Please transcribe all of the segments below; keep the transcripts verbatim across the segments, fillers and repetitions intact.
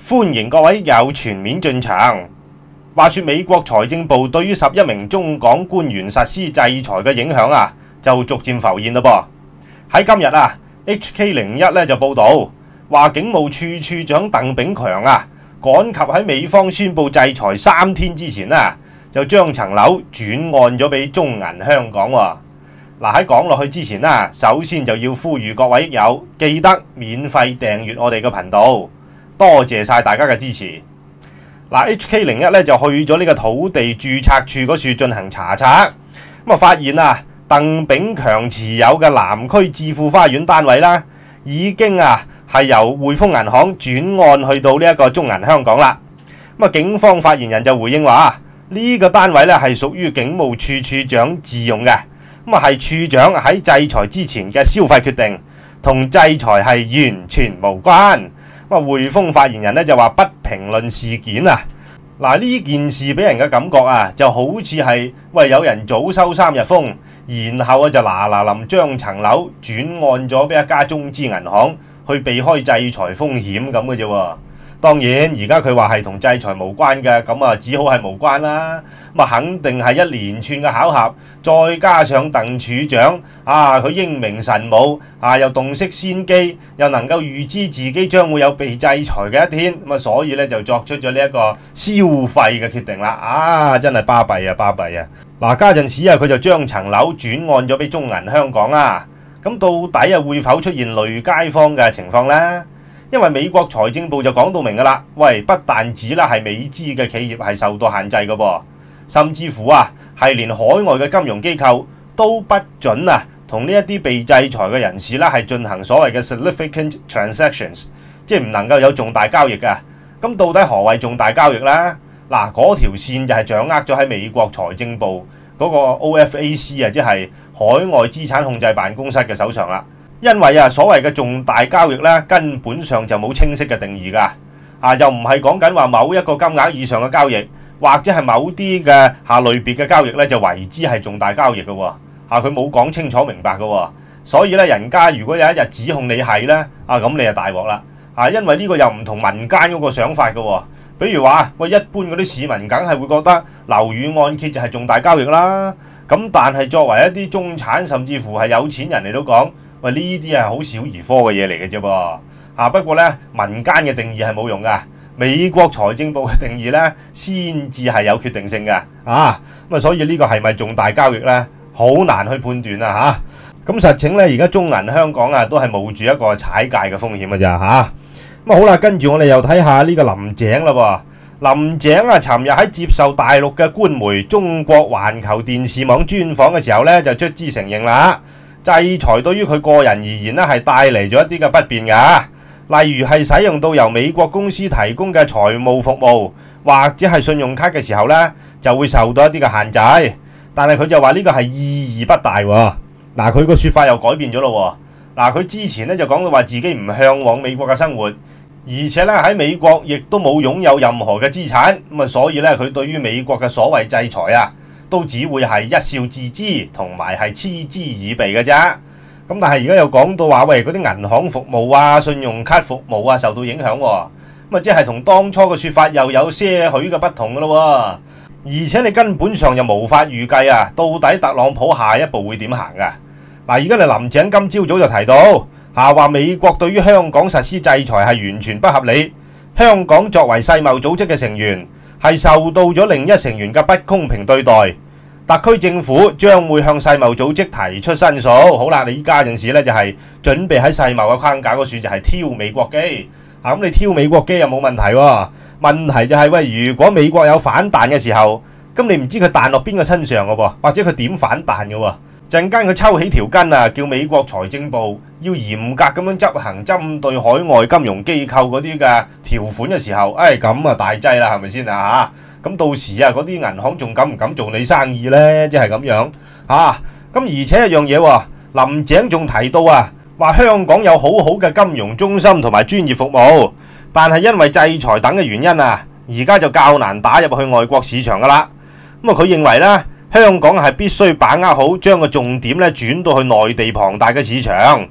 歡迎各位有全面進場。話說美國財政部對於十一名中港官員實施制裁嘅影響啊，就逐漸浮現嘞噃。喺今日啊 ，H K 零一咧就報道話，警務處處長鄧炳強啊，趕及喺美方宣布制裁三天之前啊，就將層樓轉按咗俾中銀香港喎。嗱，喺講落去之前啦，首先就要呼籲各位益友記得免費訂閱我哋嘅頻道。多謝晒大家嘅支持。嗱 ，H K 零一咧就去咗呢個土地註冊處嗰處進行查冊，咁啊發現啊，鄧炳強持有嘅南區置富花園單位啦，已經啊係由匯豐銀行轉按去到呢一個中銀香港啦。咁啊，警方發言人就回應話：呢、這個單位咧係屬於警務處處長自用嘅，咁啊係處長喺制裁之前嘅消費決定，同制裁係完全無關。咁啊，匯豐發言人咧就話不評論事件啊。嗱，呢件事俾人嘅感覺啊，就好似係喂有人早收三日風，然後啊就嗱嗱臨將層樓轉按咗俾一家中資銀行，去避開制裁風險咁嘅啫喎。當然，而家佢話係同制裁無關嘅，咁啊只好係無關啦。咁啊，肯定係一連串嘅巧合，再加上鄧處長啊，佢英明神武啊，又洞悉先機，又能夠預知自己將會有被制裁嘅一天，咁啊，所以咧就作出咗呢一個消費嘅決定啦。啊，真係巴閉啊，巴閉啊！嗱，家陣時啊，佢就將層樓轉按咗俾中銀香港啊。咁到底啊會否出現累街坊嘅情況呢？因為美國財政部就講到明噶啦，喂，不但止啦係美資嘅企業係受到限制嘅噃，甚至乎啊係連海外嘅金融機構都不准啊同呢一啲被制裁嘅人士啦係進行所謂嘅 significant transactions， 即係唔能夠有重大交易噶。咁到底何謂重大交易呢？嗱，嗰條線就係掌握咗喺美國財政部嗰個 O F A C 啊，即係海外資產控制辦公室嘅手上啦。因為啊，所謂嘅重大交易咧，根本上就冇清晰嘅定義㗎，啊，又唔係講緊話某一個金額以上嘅交易，或者係某啲嘅下類別嘅交易咧，就為之係重大交易嘅喎，啊，佢冇講清楚明白嘅喎，所以咧，人家如果有一日指控你係咧，啊，咁你就大鑊啦，啊，因為呢個又唔同民間嗰個想法嘅喎，比如話，喂，一般嗰啲市民梗係會覺得樓宇按揭就係重大交易啦，咁但係作為一啲中產甚至乎係有錢人嚟到講，喂，呢啲係好小兒科嘅嘢嚟嘅啫噃，啊，不過咧民間嘅定義係冇用噶，美國財政部嘅定義咧先至係有決定性嘅，啊，咁啊所以呢個係咪重大交易咧，好難去判斷啊嚇。咁實情咧，而家中銀香港啊都係冒住一個踩界嘅風險嘅咋嚇。咁啊好啦，跟住我哋又睇下呢個林鄭啦喎。林鄭啊，尋日喺接受大陸嘅官媒中國環球電視網專訪嘅時候咧，就卒之承認啦。制裁對於佢個人而言咧，係帶嚟咗一啲嘅不便㗎，例如係使用到由美國公司提供嘅財務服務或者係信用卡嘅時候咧，就會受到一啲嘅限制。但係佢就話呢個係意義不大喎。嗱，佢個説法又改變咗咯喎。嗱，佢之前咧就講到話自己唔向往美國嘅生活，而且咧喺美國亦都冇擁有任何嘅資產，咁啊，所以咧佢對於美國嘅所謂制裁啊，都只會係一笑置之，同埋係嗤之以鼻嘅啫。咁但係而家又講到話，喂，嗰啲銀行服務啊、信用卡服務啊受到影響喎，咁啊即係同當初嘅説法又有些許嘅不同嘅咯喎。而且你根本上就無法預計啊，到底特朗普下一步會點行㗎？嗱，而家你林鄭今朝早就提到嚇話，美國對於香港實施制裁係完全不合理，香港作為世貿組織嘅成員，係受到咗另一成員嘅不公平對待，特區政府將會向世貿組織提出申訴。好啦，你依家陣時咧就係準備喺世貿嘅框架嗰處就係挑美國機，啊咁你挑美國機又冇問題喎，問題就係喂，如果美國有反彈嘅時候，咁你唔知佢彈落邊個身上嘅喎，或者佢點反彈嘅喎？陣間佢抽起條筋啊，叫美國財政部要嚴格咁樣執行針對海外金融機構嗰啲嘅條款嘅時候，誒咁啊大劑啦，係咪先啊嚇？咁到時啊，嗰啲銀行仲敢唔敢做你生意呢？即係咁樣嚇。咁而且一樣嘢喎，林鄭仲提到啊，話香港有好好嘅金融中心同埋專業服務，但係因為制裁等嘅原因啊，而家就較難打入去外國市場噶啦。咁啊，佢認為咧，香港係必須把握好將個重點咧轉到去內地龐大嘅市場，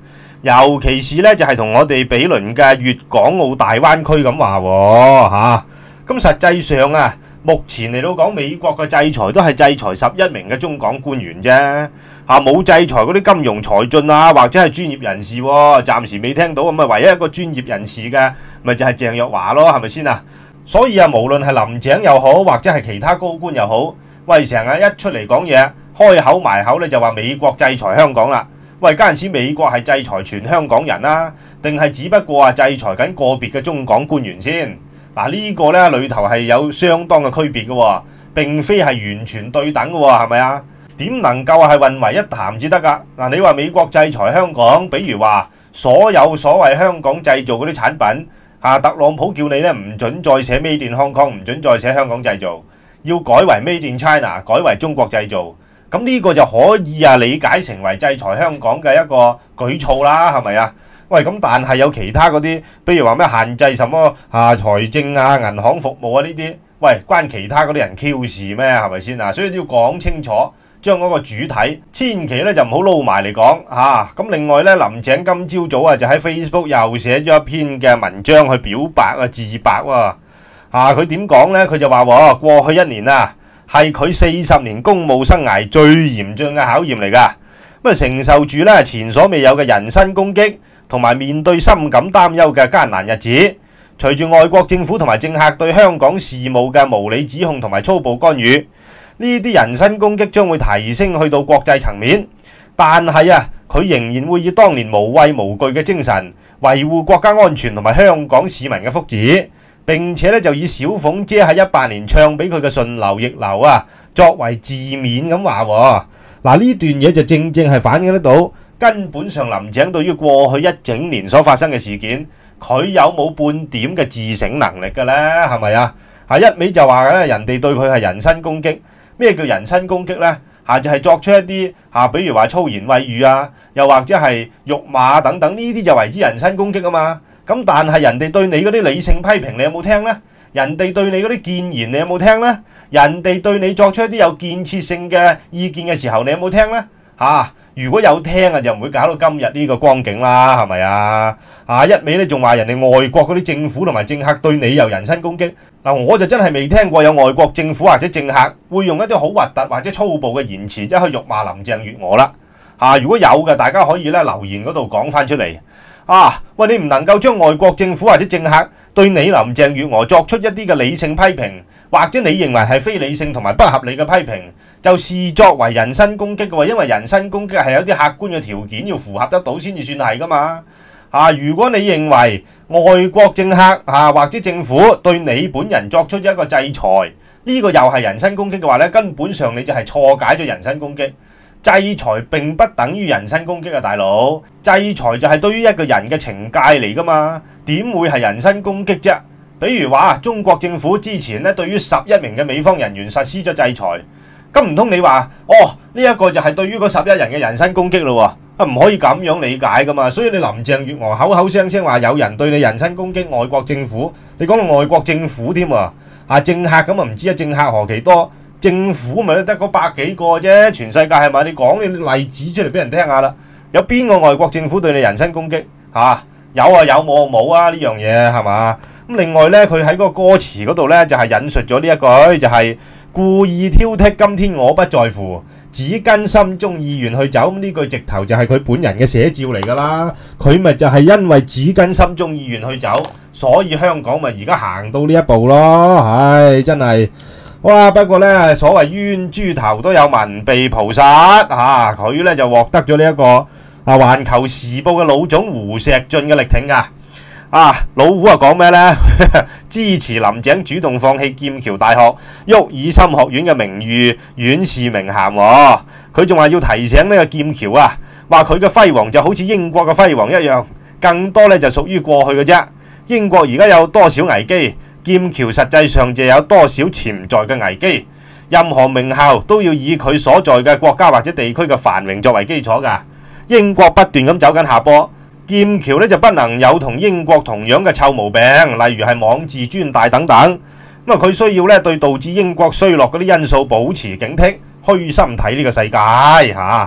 尤其是咧就係、是、同我哋比鄰嘅粵港澳大灣區咁話喎嚇。咁實際上啊，目前嚟到講，美國嘅制裁都係制裁十一名嘅中港官員啫嚇，冇制裁嗰啲金融才俊啊，或者係專業人士喎，暫時未聽到。咁啊，唯一一個專業人士嘅咪就係鄭若驊咯，係咪先啊？所以啊，無論係林鄭又好，或者係其他高官又好，喂，成日一出嚟講嘢，開口埋口咧就話美國制裁香港啦。喂，嗰陣時美國係制裁全香港人啦，定係只不過啊制裁緊個別嘅中港官員先？嗱，呢個咧裏頭係有相當嘅區別嘅喎，並非係完全對等嘅喎，係咪啊？點能夠係混為一談至得㗎？嗱，你話美國制裁香港，比如話所有所謂香港製造嗰啲產品，嚇特朗普叫你咧唔準再寫 Made in Hong Kong，唔準再寫香港製造，要改為 Made in China，改為中國製造。咁呢個就可以啊理解成為制裁香港嘅一個舉措啦，係咪啊？喂，咁但係有其他嗰啲，比如話咩限制什麼啊財政啊、銀行服務啊呢啲，喂，關其他嗰啲人 Q 事咩？係咪先啊？所以都要講清楚，將嗰個主體千祈咧就唔好撈埋嚟講嚇。咁、啊、另外咧，林鄭今朝早啊就喺 Facebook 又寫咗一篇嘅文章去表白啊自白喎、啊。嚇佢點講咧？佢就話喎，過去一年啊係佢四十年公務生涯最嚴峻嘅考驗嚟㗎。咁啊承受住咧前所未有嘅人身攻擊，同埋面對深感擔憂嘅艱難日子，隨住外國政府同埋政客對香港事務嘅無理指控同埋粗暴干預，呢啲人身攻擊將會提升去到國際層面。但係啊，佢仍然會以當年無畏無懼嘅精神，維護國家安全同埋香港市民嘅福祉。並且咧就以小鳳姐喺一八年唱俾佢嘅順流逆流啊，作為自勉咁話喎。嗱，呢段嘢就正正係反映得到，根本上林鄭對於過去一整年所發生嘅事件，佢有冇半點嘅自省能力嘅咧？係咪啊？係一味就話咧，人哋對佢係人身攻擊。咩叫人身攻擊咧？嚇就係作出一啲嚇，比如話粗言穢語啊，又或者係辱罵等等，呢啲就為之人身攻擊啊嘛。咁但係人哋對你嗰啲理性批評，你有冇聽咧？人哋對你嗰啲建言，你有冇聽咧？人哋對你作出一啲有建設性嘅意見嘅時候，你有冇聽咧？嚇、啊！如果有聽啊，就唔會搞到今日呢個光景啦，係咪啊？啊！一味咧仲話人哋外國嗰啲政府同埋政客對你又人身攻擊。嗱、啊，我就真係未聽過有外國政府或者政客會用一啲好核突或者粗暴嘅言辭，即係去辱罵林鄭月娥啦。嚇、啊！如果有嘅，大家可以咧留言嗰度講翻出嚟。啊！喂，你唔能夠將外國政府或者政客對你林鄭月娥作出一啲嘅理性批評，或者你認為係非理性同埋不合理嘅批評，就視作為人身攻擊嘅喎。因為人身攻擊係有啲客觀嘅條件要符合得到先至算係噶嘛。啊，如果你認為外國政客啊或者政府對你本人作出一個制裁，呢個又係人身攻擊嘅話咧，根本上你就係錯解咗人身攻擊。制裁並不等於人身攻擊啊，大佬！制裁就係對於一個人嘅懲戒嚟噶嘛，點會係人身攻擊啫？比如話中國政府之前咧對於十一名嘅美方人員實施咗制裁，咁唔通你話哦呢一個就係對於嗰十一人嘅人身攻擊咯喎？啊，唔可以咁樣理解噶嘛。所以你林鄭月娥口口聲聲話有人對你人身攻擊，外國政府，你講到外國政府添喎，啊政客咁啊唔知啊，政客何其多？政府咪得嗰百幾個啫，全世界係咪？你講啲例子出嚟俾人聽下啦。有邊個外國政府對你人身攻擊？嚇、啊、有啊有冇冇啊？呢樣嘢係嘛？咁另外咧，佢喺嗰個歌詞嗰度咧就係、是、引述咗呢一句，就係、是、故意挑剔。今天我不在乎，只跟心中意願去走。咁呢句直頭就係佢本人嘅寫照嚟㗎啦。佢咪就係因為只跟心中意願去走，所以香港咪而家行到呢一步咯。唉，真係。哇！不過咧，所謂冤豬頭都有文秘菩薩嚇，佢、啊、咧就獲得咗呢一個啊《環球時報》嘅老總胡錫進嘅力挺㗎。啊，老胡啊講咩咧？支持林鄭主動放棄劍橋大學沃爾森學院嘅名譽院士名銜喎。佢仲話要提醒呢個劍橋啊，話佢嘅輝煌就好似英國嘅輝煌一樣，更多咧就屬於過去嘅啫。英國而家有多少危機？劍橋實際上就有多少潛在嘅危機？任何名校都要以佢所在嘅國家或者地區嘅繁榮作為基礎㗎。英國不斷咁走緊下坡，劍橋咧就不能有同英國同樣嘅臭毛病，例如係妄自尊大等等。咁啊，佢需要咧對導致英國衰落嗰啲因素保持警惕，虛心睇呢個世界嚇。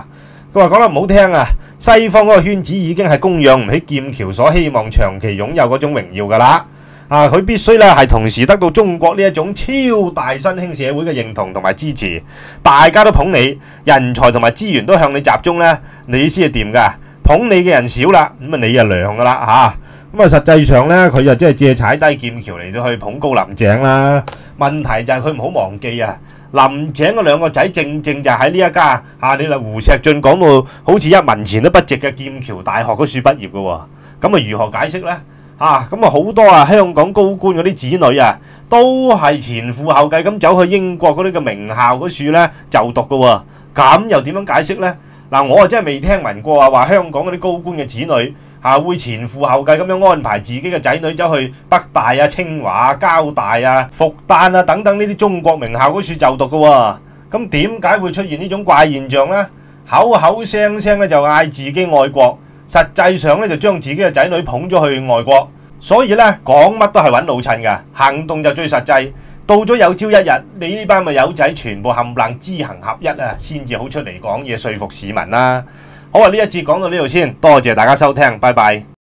佢話講得唔好聽啊，西方嗰個圈子已經係供養唔起劍橋所希望長期擁有嗰種榮耀㗎啦。啊，佢必須咧係同時得到中國呢一種超大新興社會嘅認同同埋支持，大家都捧你，人才同埋資源都向你集中咧，你先係掂㗎。捧你嘅人少啦，咁啊你就涼㗎啦嚇。咁啊實際上咧，佢就即係借踩低劍橋嚟到去捧高林鄭啦。問題就係佢唔好忘記啊。林鄭嗰兩個仔正正就喺呢一家嚇，你話胡錫進講到好似一文錢都不值嘅劍橋大學嗰處畢業嘅喎，咁啊如何解釋呢？嚇咁啊好多啊香港高官嗰啲子女啊，都係前赴後繼咁走去英國嗰啲嘅名校嗰處咧就讀嘅喎，咁又點樣解釋呢？嗱，我啊真係未聽聞過啊話香港嗰啲高官嘅子女嚇會前赴後繼咁樣安排自己嘅仔女走去北大啊、清華啊、交大啊、復旦啊等等呢啲中國名校嗰處就讀嘅喎，咁點解會出現呢種怪現象呢？口口聲聲咧就嗌自己愛國，實際上咧就將自己嘅仔女捧咗去外國，所以咧講乜都係揾老襯㗎，行動就最實際。到咗有朝一日，你呢班咪友仔全部冚唪唥知行合一啊，先至好出嚟講嘢說服市民啦。好啊，呢一節講到呢度先，多謝大家收聽，拜拜。